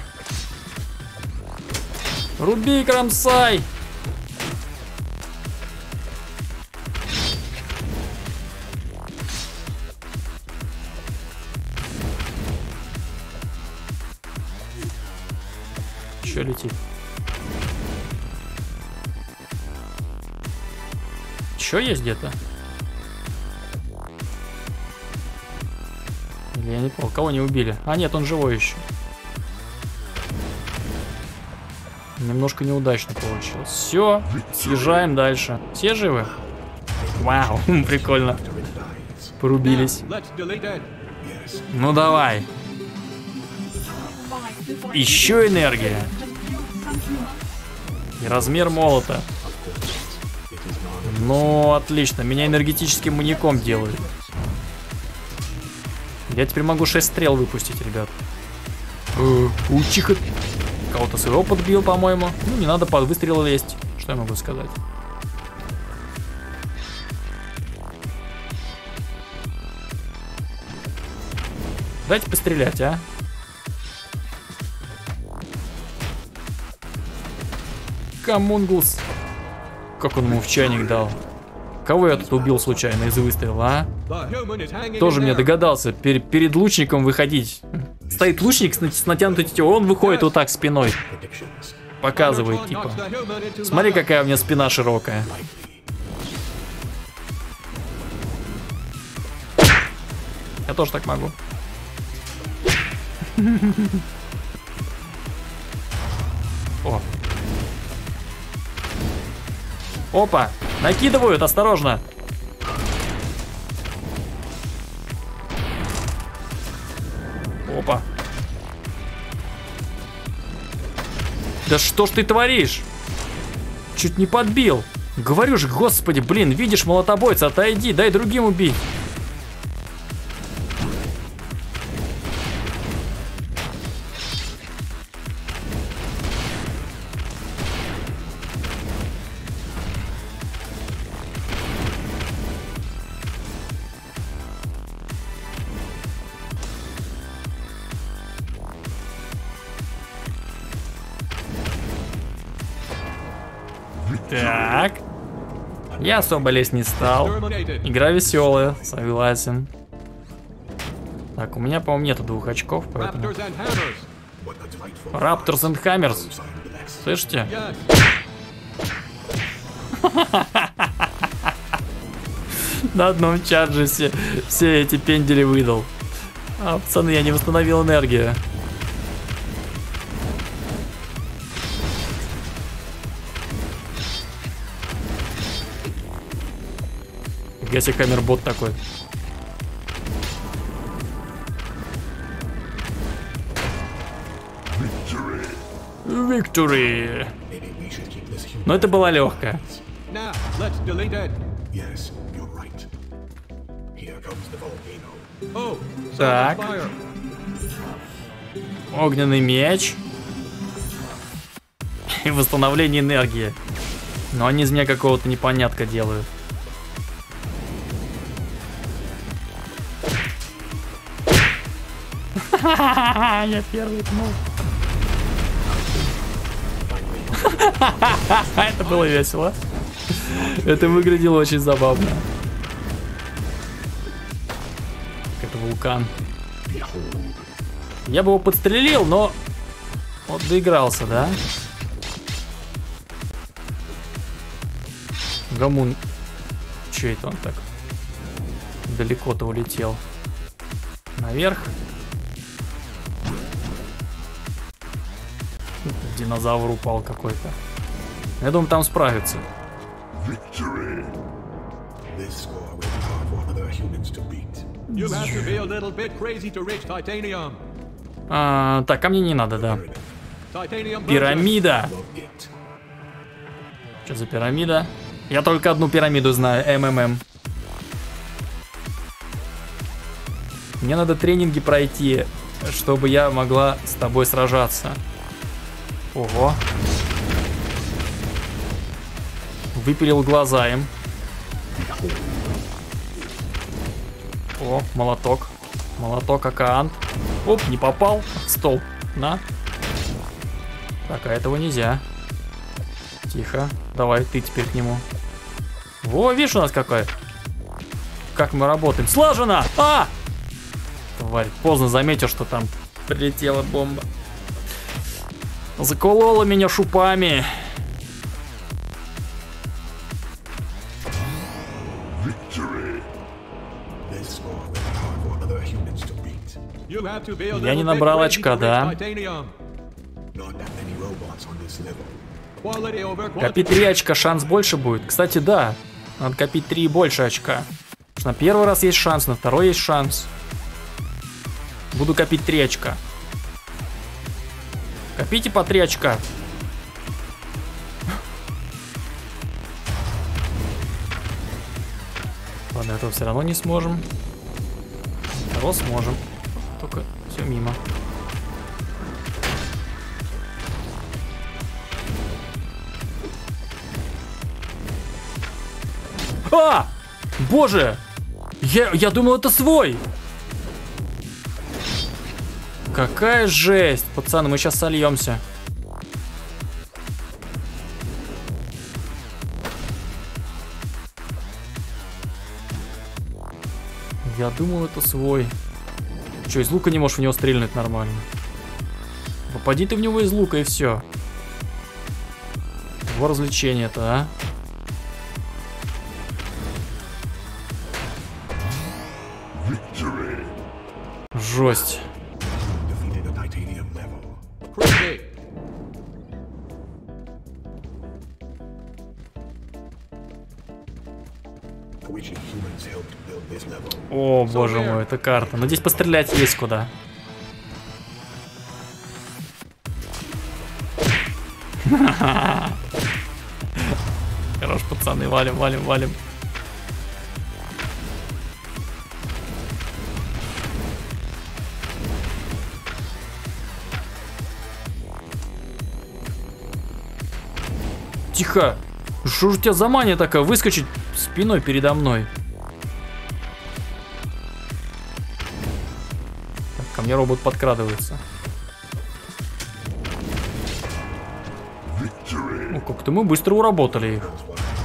Руби, кромсай! Еще летит. Еще есть где-то? Или я не понял, кого не убили? А нет, он живой еще. Немножко неудачно получилось. Все, съезжаем дальше. Все живы? Вау, прикольно. Порубились. Ну давай. Еще энергия. И размер молота. Ну, отлично. Меня энергетическим маньяком делают. Я теперь могу шесть стрел выпустить, ребят. Учиха. Кого-то своего подбил, по-моему. Ну, не надо под выстрел лезть. Что я могу сказать? Дайте пострелять, а? Камунгус. Как он ему в чайник дал. Кого я тут убил случайно из выстрела, а? Тоже мне догадался пер перед лучником выходить. Стоит лучник с, с натянутой тетивой, он выходит вот так спиной. Показывает, типа. Смотри, какая у меня спина широкая. Я тоже так могу. О. Опа, накидывают, осторожно. Опа. Да что ж ты творишь? Чуть не подбил. Говорю же, господи, блин, видишь молотобойца, отойди, дай другим убить. Так. Я особо лезть не стал. Игра веселая, согласен. Так, у меня, по-моему, нету двух очков, поэтому... Raptors and Hammers. Слышите? На одном чарже все, все эти пендели выдал. А, пацаны, я не восстановил энергию. Я себе камербот такой. Victory. Но это была легкая. Так. Огненный меч. И восстановление энергии. Но они из меня какого-то непонятка делают. Я первый пнул. Это было весело. Это выглядело очень забавно. Это вулкан. Я бы его подстрелил, но вот доигрался, да? Гамун. Че это он так далеко-то улетел? Наверх. Динозавр упал какой-то. Я думаю, там справится. А, так, ко мне не надо, да. Пирамида. Что за пирамида? Я только одну пирамиду знаю. МММ. Мне надо тренинги пройти, чтобы я могла с тобой сражаться. Ого. Выпилил глаза им. О, молоток. Молоток Акаант. Оп, не попал. Стол. На. Так, а этого нельзя. Тихо. Давай, ты теперь к нему. Во, видишь, у нас какой. Как мы работаем. Слаженно! А! Тварь, поздно заметил, что там прилетела бомба. Заколола меня шупами. Я не набрал очка, да? Копить три очка, шанс больше будет. Кстати, да. Надо копить три и больше очка. Потому что на первый раз есть шанс, на второй есть шанс. Буду копить три очка. Копите по три очка. Ладно, этого все равно не сможем. Того сможем. Только все мимо. А! Боже! Я, я думал, это свой! Какая жесть! Пацаны, мы сейчас сольемся. Я думал, это свой. Че, из лука не можешь в него стрельнуть нормально? Попади ты в него из лука и все. Его развлечение-то, а? Жесть. О, боже мой, это карта. Надеюсь, пострелять есть куда. Хорош, пацаны, валим, валим, валим. Тихо. Что же у тебя за мания такая? Выскочить спиной передо мной. Так, ко мне робот подкрадывается. Ну, как-то мы быстро уработали их.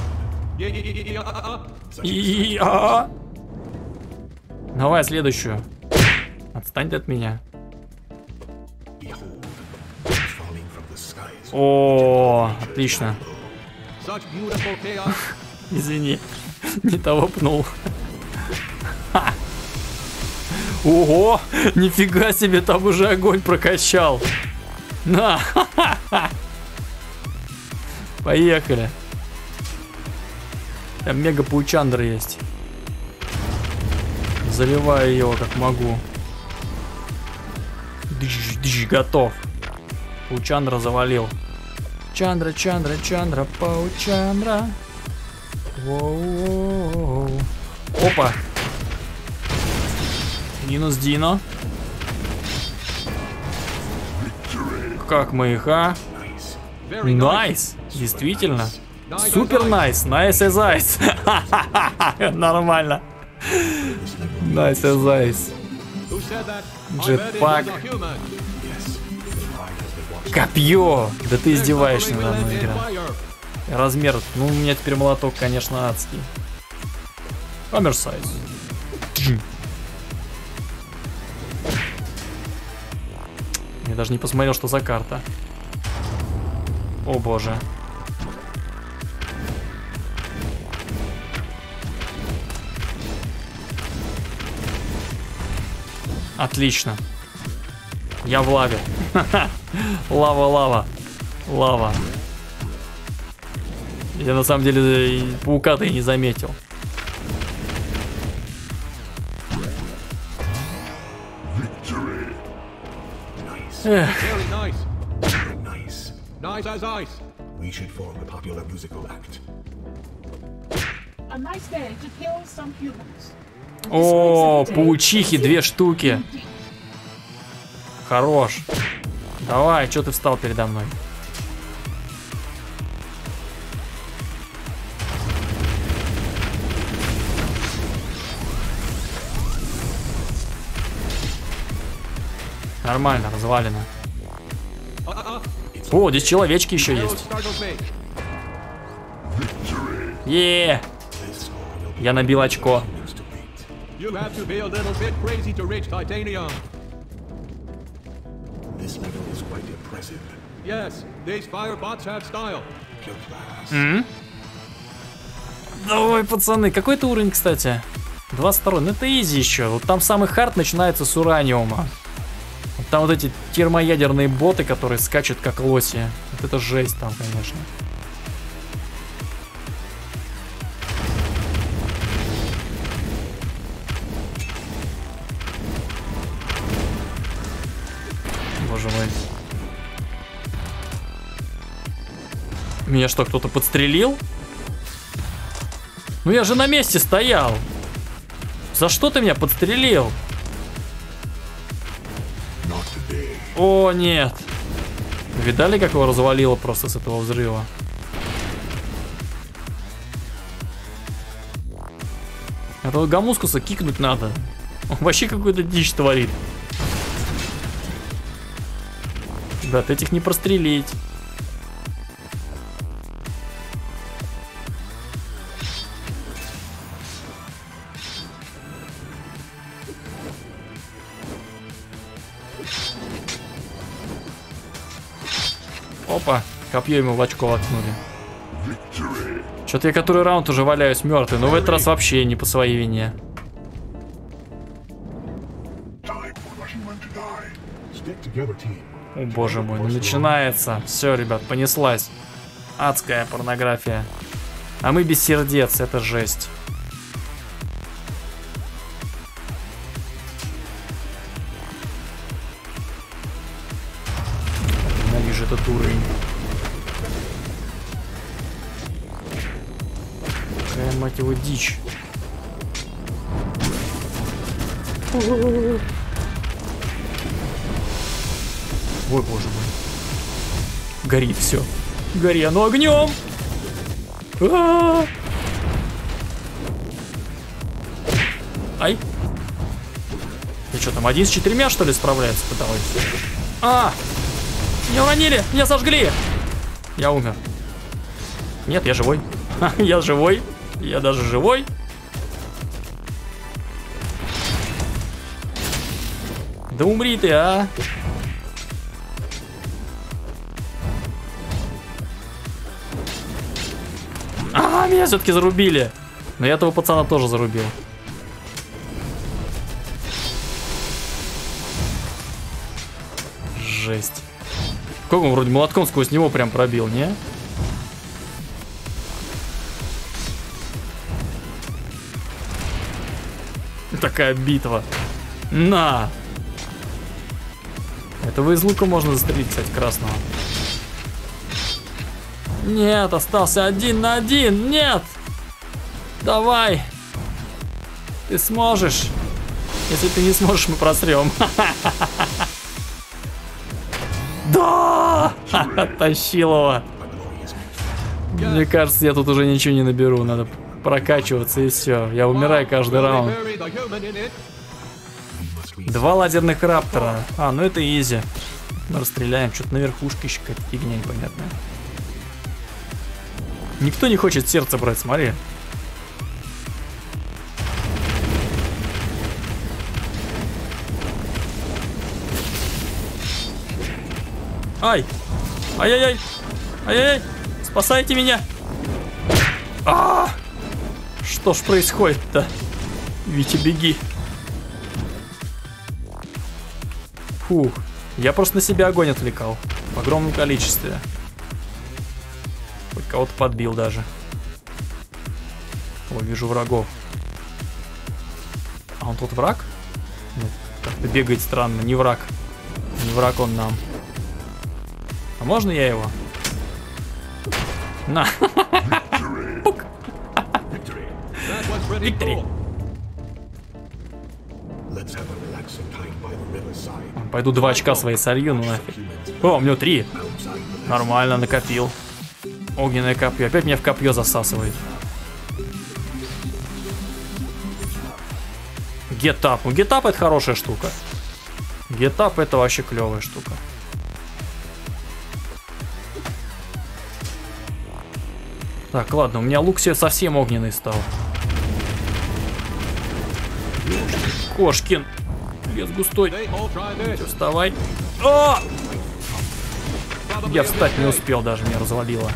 И-а-а. Давай следующую. Отстань ты от меня. О, отлично. Извини, не того пнул. Ха. Ого, нифига себе, там уже огонь прокачал. На, поехали. Там мега паучандра есть. Заливаю его как могу. Дыщ, дыщ, готов. Паучандра завалил. Чандра, Чандра, Чандра, Паучандра. Воу-воу-воу. Опа. Минус Дино. Как мы их, а? Найс. Действительно. Супер найс. Найс as айс. Нормально. Найс as айс. Джетпак. Копье! Да ты издеваешься надо мной, игра. Размер. Ну, у меня теперь молоток, конечно, адский. Hammer size. Я даже не посмотрел, что за карта. О боже. Отлично. Я в лаве. Лава, лава. Лава. Я на самом деле паука-то и не заметил. Эх. О, паучихи, две штуки. Хорош. Давай, что ты встал передо мной? Нормально, развалено. О, здесь человечки еще есть. Е, я набил очко. Mm-hmm. Давай, пацаны, какой это уровень, кстати? двадцать второй, ну это изи еще. Вот там самый хард начинается с ураниума. Вот там вот эти термоядерные боты, которые скачут как лоси. Вот это жесть там, конечно. Боже мой. Меня что, кто-то подстрелил? Ну я же на месте стоял. За что ты меня подстрелил? О, нет. Видали, как его развалило просто с этого взрыва? Этого гомускуса кикнуть надо. Он вообще какую-то дичь творит. Ребят, этих не прострелить. Опа, копье ему в очко воткнули. Что-то я который раунд уже валяюсь мертвый, но в этот раз вообще не по своей вине. О боже мой, ну начинается. Все, ребят, понеслась. Адская порнография. А мы без сердец, это жесть. Ненавижу этот уровень. Какая, мать его, дичь. Ой, боже мой. Горит все. Гори оно огнем. А-а-а. Ай. И что там, один с четырьмя, что ли, справляется? Пыталась. А! Меня уронили! Меня сожгли! Я умер. Нет, я живой. Я живой. Я даже живой. Да умри ты, а! А, меня все-таки зарубили. Но я этого пацана тоже зарубил. Жесть. Как он вроде молотком сквозь него прям пробил, не? Такая битва. На! Этого из лука можно застрелить, кстати, красного. Нет, остался один на один. Нет! Давай! Ты сможешь. Если ты не сможешь, мы просрем. Да! Тащил его. Мне кажется, я тут уже ничего не наберу. Надо прокачиваться и все. Я умираю каждый раунд. Два лазерных раптора. А, ну это изи. Мы расстреляем. Что-то на верхушке еще какая-то фигня непонятная. Никто не хочет сердце брать, смотри. Ай! Ай-яй-яй! Ай-яй-яй! Спасайте меня! А! Что ж происходит-то? Витя, беги! Фух, я просто на себя огонь отвлекал. В огромном количестве. Хоть кого-то подбил даже. О, вижу врагов. А он тут враг? Нет, как-то бегает странно. Не враг. Не враг он нам. А можно я его? На. Виктори. Пойду два очка свои солью, ну нафиг. О, у меня три. Нормально, накопил. Огненное копье. Опять меня в копье засасывает. Get up. Ну, get up это хорошая штука. Гетап это вообще клевая штука. Так, ладно, у меня лук себе совсем огненный стал. Кошкин. Лес густой. Вставай. О! Я встать не успел даже, меня развалило.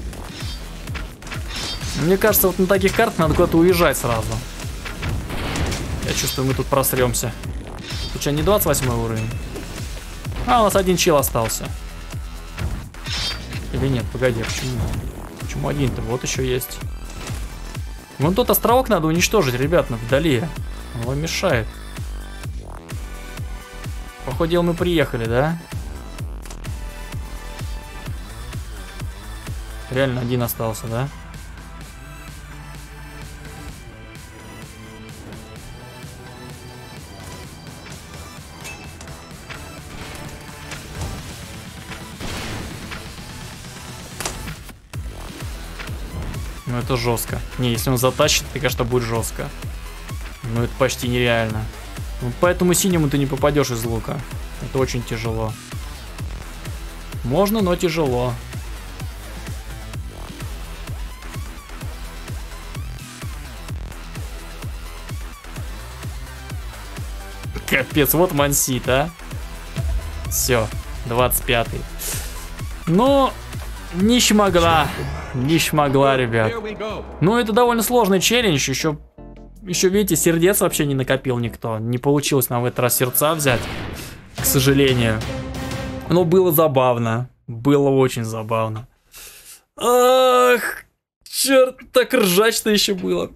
Мне кажется, вот на таких картах надо куда-то уезжать сразу. Я чувствую, мы тут просремся. Тут что, не двадцать восьмой уровень? А, у нас один чел остался. Или нет, погоди, а почему? Почему один-то? Вот еще есть. Вон тот островок надо уничтожить, ребят, на вдали. Он вам мешает. Походу дела, мы приехали, да? Реально один остался, да? Ну это жестко. Не, если он затащит, то, конечно, будет жестко. Ну это почти нереально. Ну, поэтому синему ты не попадешь из лука. Это очень тяжело. Можно, но тяжело. Капец, вот мансит, а. Все, двадцать пятый. Ну, не шмогла. Не шмогла, ребят. Ну, это довольно сложный челлендж. Еще, еще, видите, сердец вообще не накопил никто. Не получилось нам в этот раз сердца взять, к сожалению. Но было забавно. Было очень забавно. Ах, черт, так ржач-то еще было.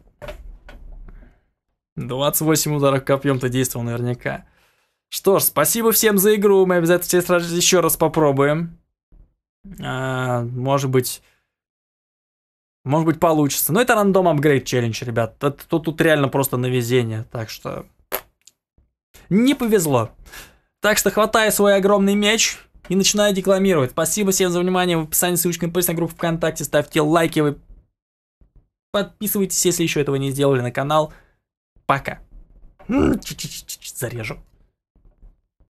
двадцать восемь ударов копьем-то действовал наверняка. Что ж, спасибо всем за игру. Мы обязательно все сразу еще раз попробуем. А, может быть... Может быть получится. Но это рандом апгрейд челлендж, ребят. Тут, тут, тут реально просто на везение. Так что... Не повезло. Так что хватай свой огромный меч и начинаю декламировать. Спасибо всем за внимание. В описании ссылочка на группу ВКонтакте. Ставьте лайки. Вы подписывайтесь, если еще этого не сделали, на канал. Пока. Зарежу.